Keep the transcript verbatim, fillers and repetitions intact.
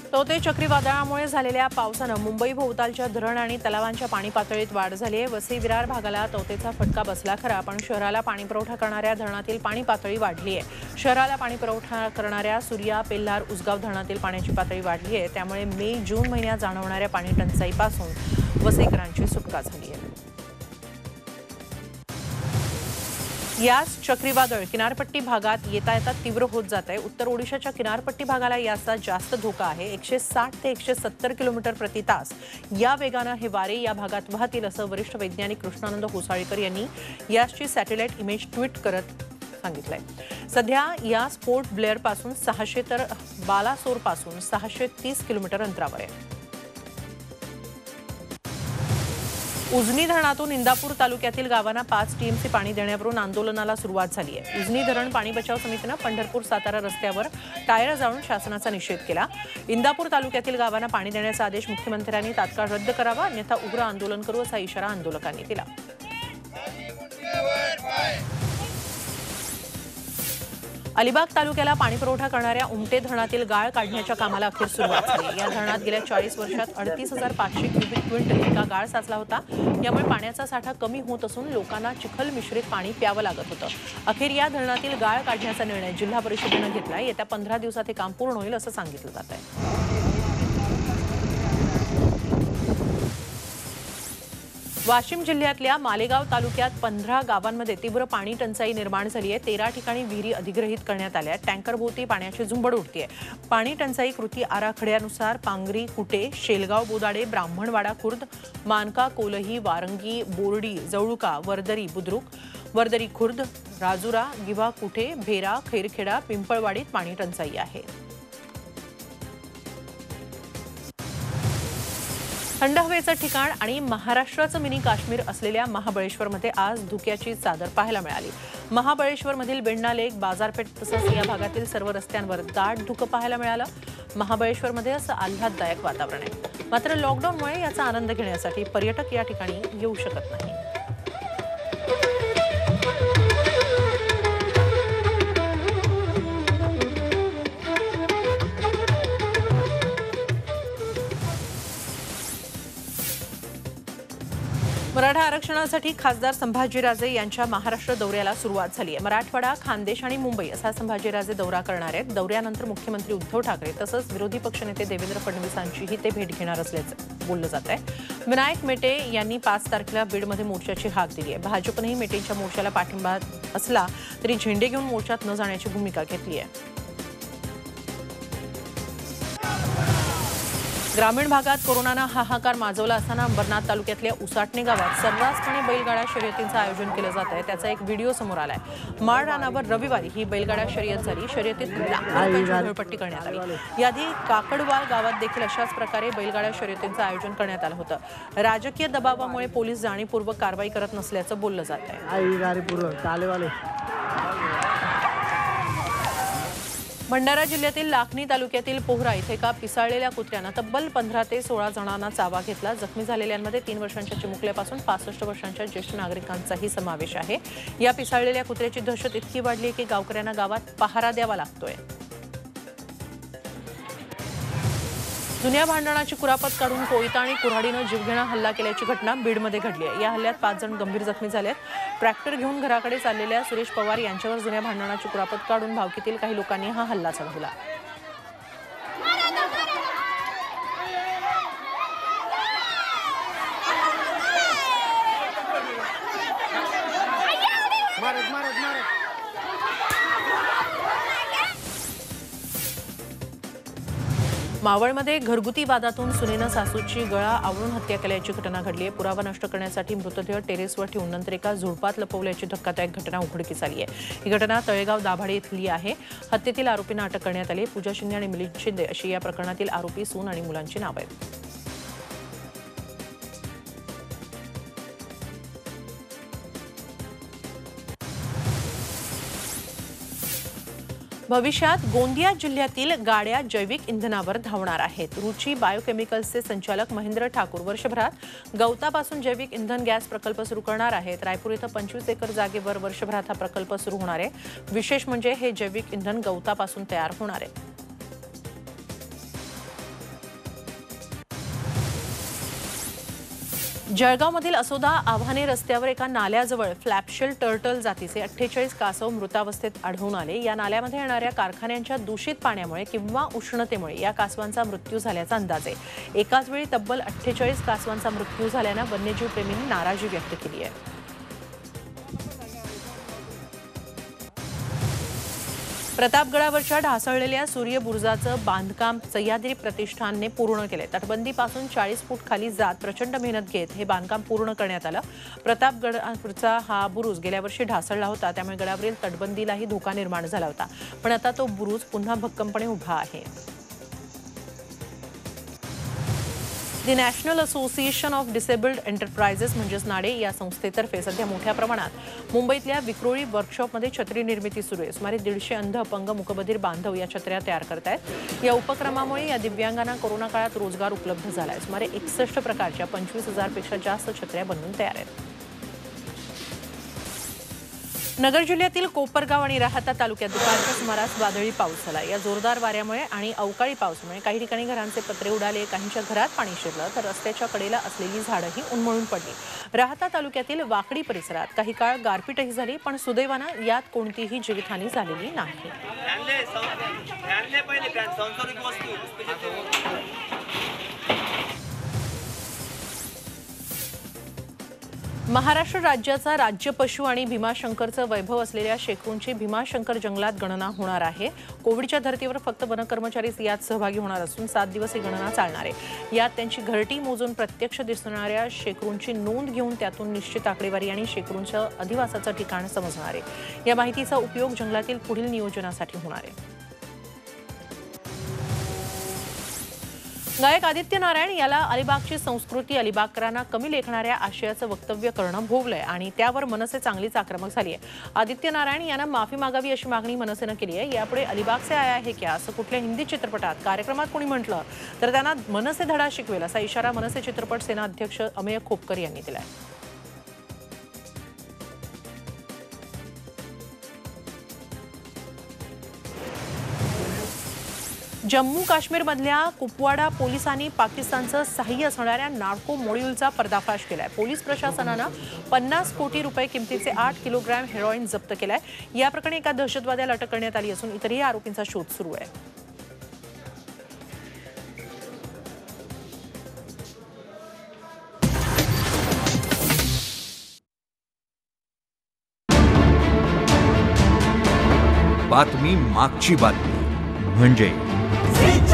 तौते चक्रीवादळामुळे झालेल्या पावसानं मुंबई भोवतालच्या धरण आणि तलावांच्या पाणी पातळीत वाढ झाली आहे। वसई विरार भागाला तौतेचा फटका बसला खरा, पण शहराला पाणी पुरवठा करणाऱ्या धरणातील पाणी पातळी वाढली आहे। शहराला पाणी पुरवठा करणाऱ्या सूर्या, पेल्लार, उसगाव धरणातील पाण्याची पातळी वाढली आहे। त्यामुळे मे जून महिन्यात जाणवणाऱ्या पाणी टंचाईपासून वसईकरांची सुटका झाली आहे। याच चक्रीवादळ किनारपट्टी भागात येता येता तीव्र होत जात आहे। उत्तर ओडिशाच्या किनारपट्टी भागाला याचा जास्त धोका आहे। एकशे साठ ते एकशे सत्तर किलोमीटर प्रति तास या वेगानं हे वारे या भागात वाहतील असं वरिष्ठ वैज्ञानिक कृष्णानंद होसाळीकर यांनी याची सॅटेलाइट इमेज ट्विट करत सांगितलंय। सध्या या पोर्ट ब्लेअर पासून सहाशे तर बालासोर पासून सहाशे तीस किलोमीटर अंतरावर आहे। उजनी धरणातून इंदापूर तालुक्यातील गावांना पाच टीएमसी पाणी देण्यावरून आंदोलनाला सुरुवात झाली आहे। उजनी धरण पाणी बचाव समितीनं पंढरपूर सातारा रस्त्यावर टायर जाळून शासनाचा निषेध केला। इंदापूर तालुक्यातील गावांना पाणी देण्याचा आदेश मुख्यमंत्र्यांनी तात्काळ रद्द करावा, अन्यथा उग्र आंदोलन करू असा इशारा आंदोलकांनी दिला। अलिबाग तालुक्याला पाणी पुरवठा करणाऱ्या उमटे धरणातील गाळ काढण्याच्या कामाला अखेर सुरुवात झाली। या धरणात गेल्या चाळीस वर्षात अडतीस हजार पाचशे क्युबिक क्विंटल इतका गाळ साचला होता। यामुळे पाण्याचा साठा कमी होत असून लोकांना चिखल मिश्रित पाणी प्यावं लागत होतं। अखेर या धरणातील गाळ काढण्याचा निर्णय जिल्हा परिषदेनं घेतला। येत्या पंधरा दिवसात हे काम पूर्ण होईल असं सांगितलं जात आहे। वाशिम जिल्ह्यातल्या मालेगाव तालुक्यात पंधरा गावांमध्ये तीव्र पाणी टंचाई निर्माण झाली आहे। तेरा ठिकाणी विहिरी अधिग्रहित करण्यात आल्या। टँकरभोवती पाण्याची झुंबड उडतीये। पाणी टंचाई कृती आराखड्यानुसार पांगरी, कुटे, शेलगाव, बोदाडे, ब्राह्मणवाडा खुर्द, मानका, कोलही, वारंगी, बोर्डी, जवळुका, वर्दरी, बुद्रुक, वर्दरी खुर्द, राजुरा, गिव्हा, कुठे, भेरा, खैरखेडा, पिंपळवाडीत पाणी टंचाई आहे। थंड हवेचं ठिकाण आणि महाराष्ट्राचं मिनी काश्मीर असलेल्या महाबळेश्वरमध्ये आज धुक्याची चादर पाहायला मिळाली। महाबळेश्वरमधील बेंडा लेक, बाजारपेठ तसंच या भागातील सर्व रस्त्यांवर दाट धुकं पाहायला मिळालं। महाबळेश्वरमध्ये असं आल्हाददायक वातावरण आहे, मात्र लॉकडाऊनमुळे याचा आनंद घेण्यासाठी पर्यटक या ठिकाणी येऊ शकत नाही। मराठा आरक्षणासाठी खासदार संभाजीराजे यांच्या महाराष्ट्र दौऱ्याला सुरुवात झाली आहे। मराठवाडा, खानदेश आणि मुंबई असा संभाजीराजे दौरा करणार आहेत। दौऱ्यानंतर मुख्यमंत्री उद्धव ठाकरे तसंच विरोधी पक्षनेते देवेंद्र फडणवीसांचीही ते भेट घेणार असल्याचं बोललं जात आहे। विनायक मेटे यांनी पाच तारखेला बीडमध्ये मोर्चाची हाक दिली आहे। भाजपनेही मेटेंच्या मोर्चाला पाठिंबा असला तरी झेंडे घेऊन मोर्चात न जाण्याची भूमिका घेतली आहे। ग्रामीण भागात कोरोनानं हाहाकार माजवला असताना अंबरनाथ तालुक्यातल्या उसाटणे गावात सर्रासपणे बैलगाडा शर्यतींचं आयोजन केलं जात आहे। त्याचा एक व्हिडिओ समोर आलाय। माळ रानावर रविवारी ही बैलगाडा शर्यत झाली। शर्यतीत लाखो झोळपट्टी करण्यात आली। याआधी काकडवाल गावात देखील अशाच प्रकारे बैलगाडा शर्यतींचं आयोजन करण्यात आलं होतं। राजकीय दबावामुळे पोलीस जाणीवपूर्वक कारवाई करत नसल्याचं बोललं जात आहे। भंडारा जिल्ह्यातील लाखनी तालुक्यातील पोहरा इथे एका पिसाळलेल्या कुत्र्यानं तब्बल पंधरा ते सोळा जणांना चावा घेतला। जखमी झालेल्यांमध्ये तीन वर्षांच्या चिमुकल्यापासून पासष्ट वर्षांच्या ज्येष्ठ नागरिकांचाही समावेश आहे। या पिसाळलेल्या कुत्र्याची दहशत इतकी वाढली की गावकऱ्यांना गावात पहारा द्यावा लागतोय। जुन्या भांडणाची कुरापत काढून कोयता आणि कुऱ्हाडीनं जीवघेणा हल्ला केल्याची घटना बीडमध्ये घडली आहे। या हल्ल्यात पाच जण गंभीर जखमी झालेत। ट्रॅक्टर घेऊन घराकडे चाललेल्या सुरेश पवार यांच्यावर जुन्या भांडणाची कुरापत काढून भावकीतील काही लोकांनी हा हल्ला चढवला। मावळमध्ये घरगुती वादातून सुनेनं सासूची गळा आवळून हत्या केल्याची घटना घडली आहे। पुरावा नष्ट करण्यासाठी मृतदेह टेरेसवर ठेवून नंतर एका झुडपात लपवल्याची धक्कादायक घटना उघडकीस आली आहे। ही घटना तळेगाव दाभाडे इथली आहे। हत्येतील आरोपींना अटक करण्यात आली। पूजा शिंदे आणि मिलिंद शिंदे अशी या प्रकरणातील आरोपी सून आणि मुलांची नावं आहेत। भविष्यात गोंदिया जिल्ह्यातील गाड्या जैविक इंधनावर धावणार आहेत। रुची बायोकेमिकल्सचे संचालक महेंद्र ठाकूर वर्षभरात गवतापासून जैविक इंधन गॅस प्रकल्प सुरू करणार आहेत। रायपूर इथं पंचवीस एकर जागेवर वर्षभरात हा प्रकल्प सुरू होणार आहे। विशेष म्हणजे हे जैविक इंधन गवतापासून तयार होणार आहे। जळगावमधील असोदा आव्हाने रस्त्यावर एका नाल्याजवळ फ्लॅपशेल टर्टल जातीचे अठ्ठेचाळीस कासव मृतावस्थेत आढळून आले। या नाल्यामध्ये येणाऱ्या कारखान्यांच्या दूषित पाण्यामुळे किंवा उष्णतेमुळे या कासवांचा मृत्यू झाल्याचा अंदाज आहे। एकाच वेळी तब्बल अठ्ठेचाळीस कासवांचा मृत्यू झाल्याने वन्यजीव प्रेमींनी नाराजी व्यक्त केली आहे। प्रतापगडावरच्या ढासळलेल्या सूर्यबुरुजाचं बांधकाम सह्याद्री प्रतिष्ठानने पूर्ण केले। तटबंदीपासून चाळीस फूट खाली जात प्रचंड मेहनत घेत हे बांधकाम पूर्ण करण्यात आलं। प्रतापगडावरचा हा बुरुज गेल्या वर्षी ढासळला होता, त्यामुळे गडावरील तटबंदीलाही धोका निर्माण झाला होता, पण आता तो बुरुज पुन्हा भक्कमपणे उभा आहे। The national association of disabled enterprises म्हणजेच नाडे या संस्थेतर्फे सध्या मोठ्या प्रमाणात मुंबईतल्या विक्रोळी वर्कशॉपमध्ये छत्री निर्मिती सुरू आहे। सुमारे दीडशे अंध अपंग मूकबधीर बांधव या छत्र्या तयार करतायत। या उपक्रमामुळे या दिव्यांगांना कोरोना काळात रोजगार उपलब्ध झाला आहे। सुमारे एकसष्ट प्रकारच्या पंचवीस हजार पेक्षा जास्त छत्र्या बनवून तयार आहेत। नगर जिल्ह्यातील कोपरगाव आणि राहाता तालुक्यात दुपारच्या सुमारास वादळी पाऊस झाला। या जोरदार वाऱ्यामुळे आणि अवकाळी पावसामुळे काही ठिकाणी घरांचे पत्रे उडाले, काहींच्या घरात पाणी शिरलं, तर रस्त्याच्या कडेला असलेली झाडंही उन्मळून पडली। राहाता तालुक्यातील वाकडी परिसरात काही काळ गारपीटही झाली, पण सुदैवानं यात कोणतीही जीवितहानी झालेली नाही। महाराष्ट्र राज्याचा राज्य पशु आणि भीमाशंकरचं वैभव असलेल्या शेकरूंची भीमाशंकर जंगलात गणना होणार आहे। कोविडच्या धर्तीवर फक्त वन कर्मचारीच यात सहभागी होणार असून सात दिवस ही गणना चालणार आहे। यात त्यांची घरटी मोजून प्रत्यक्ष दिसणाऱ्या शेकरूंची नोंद घेऊन त्यातून निश्चित आकडेवारी आणि शेकरूंच्या अधिवासाचं ठिकाण समजणार आहे। या माहितीचा उपयोग जंगलातील पुढील नियोजनासाठी होणार आहे। गायक आदित्य नारायण याला अलिबागची संस्कृती अलिबागकरांना कमी लेखणाऱ्या आशयाचं वक्तव्य करणं भोवलंय आणि त्यावर मनसे चांगलीच आक्रमक झाली आहे। आदित्य नारायण यांना माफी मागावी अशी मागणी मनसेनं केली आहे। यापुढे अलिबाग से आया है क्या असं कुठल्या हिंदी चित्रपटात कार्यक्रमात कोणी म्हटलं तर त्यांना मनसे धडा शिकवेल असा इशारा मनसे चित्रपट सेना अध्यक्ष अमेय खोपकर यांनी दिलाय। जम्मू काश्मीरमधल्या कुपवाडा पोलिसांनी पाकिस्तानचं सहाय्य असणाऱ्या नार्को मॉड्यूलचा पर्दाफाश केलाय। पोलीस प्रशासनानं पन्नास कोटी रुपये किमतीचे आठ किलोग्रॅम हेरोईन जप्त केलाय। या प्रकरणी एका दहशतवाद्याला अटक करण्यात आली असून इतरही आरोपींचा शोध सुरू आहे। बातमी मागची बातमी म्हणजे